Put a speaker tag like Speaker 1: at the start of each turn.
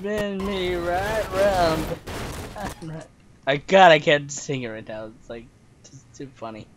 Speaker 1: spin me right round. God, I can't sing it right now. It's like just too funny.